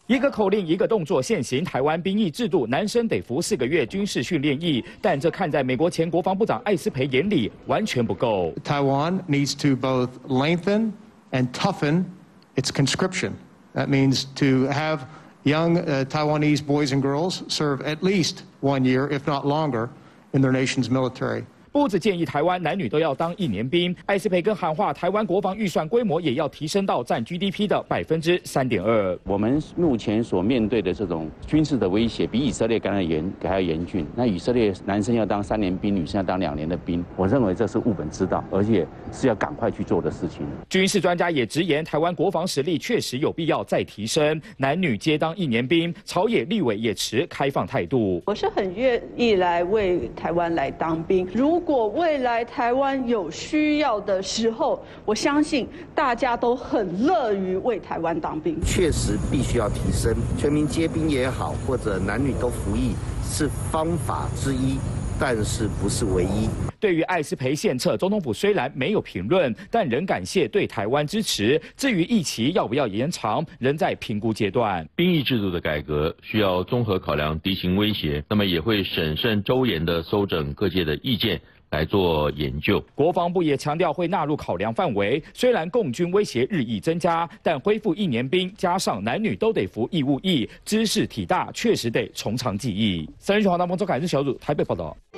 一个口令，一个动作，现行台湾兵役制度，男生得服4个月军事训练役，但这看在美国前国防部长艾斯培眼里，完全不够。 Taiwan needs to both lengthen and toughen its conscription. That means to have young Taiwanese boys and girls serve at least 1 year, if not longer, in their nation's military. 不只建议台湾男女都要当1年兵，艾斯培根喊话，台湾国防预算规模也要提升到占 GDP 的3.2%。 我们目前所面对的这种军事的威胁，比以色列还要严峻。那以色列男生要当3年兵，女生要当2年的兵，我认为这是务本之道，而且是要赶快去做的事情。 军事专家也直言，台湾国防实力确实有必要再提升，男女皆当1年兵。朝野立委也持开放态度。 我是很愿意来为台湾来当兵，如果未来台湾有需要的时候，我相信大家都很乐于为台湾当兵。 确实必须要提升，全民皆兵也好，或者男女都服役是方法之一，但是不是唯一。 对于艾斯培献策，总统府虽然没有评论，但仍感谢对台湾支持。至于役期要不要延长，仍在评估阶段。 兵役制度的改革需要综合考量敌情威胁，那么也会审慎周延的搜整各界的意见。来做研究。 国防部也强调会纳入考量范围。虽然共军威胁日益增加，但恢复1年兵，加上男女都得服义务役，知识体大，确实得从长计议。3人华大鹏周凯日小组台北报道。